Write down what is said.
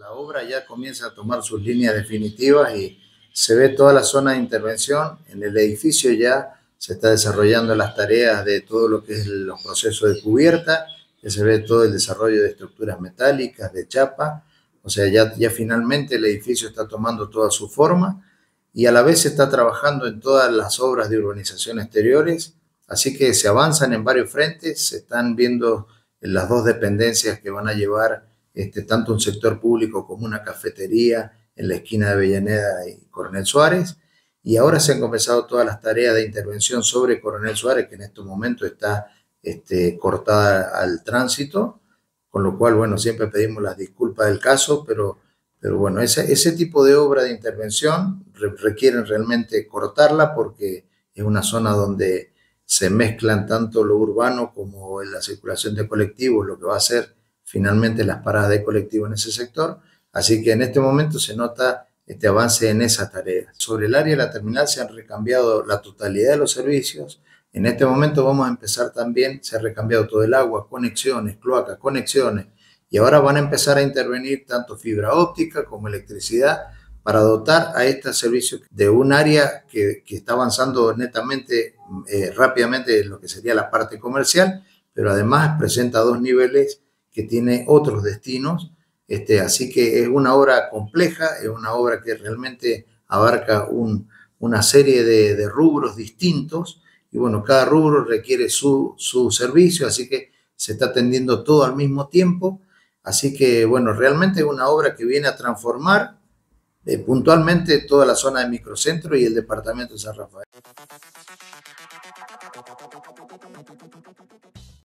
La obra ya comienza a tomar sus líneas definitivas y se ve toda la zona de intervención. En el edificio ya se está desarrollando las tareas de todo lo que es los procesos de cubierta, ya se ve todo el desarrollo de estructuras metálicas, de chapa, o sea, ya finalmente el edificio está tomando toda su forma y a la vez se está trabajando en todas las obras de urbanización exteriores, así que se avanzan en varios frentes, se están viendo las dos dependencias que van a llevar tanto un sector público como una cafetería en la esquina de Avellaneda y Coronel Suárez. Y ahora se han comenzado todas las tareas de intervención sobre Coronel Suárez, que en estos momentos está cortada al tránsito, con lo cual, bueno, siempre pedimos las disculpas del caso, pero bueno, ese tipo de obra de intervención requieren realmente cortarla porque es una zona donde se mezclan tanto lo urbano como la circulación de colectivos, lo que va a ser finalmente las paradas de colectivo en ese sector. Así que en este momento se nota este avance en esa tarea. Sobre el área de la terminal se han recambiado la totalidad de los servicios. En este momento vamos a empezar también, se ha recambiado todo el agua, conexiones, cloacas, conexiones, y ahora van a empezar a intervenir tanto fibra óptica como electricidad para dotar a este servicio de un área que está avanzando netamente, rápidamente en lo que sería la parte comercial, pero además presenta dos niveles que tiene otros destinos. Así que es una obra compleja, es una obra que realmente abarca una serie de rubros distintos y bueno, cada rubro requiere su servicio, así que se está atendiendo todo al mismo tiempo. Así que bueno, realmente es una obra que viene a transformar puntualmente toda la zona de microcentro y el departamento de San Rafael.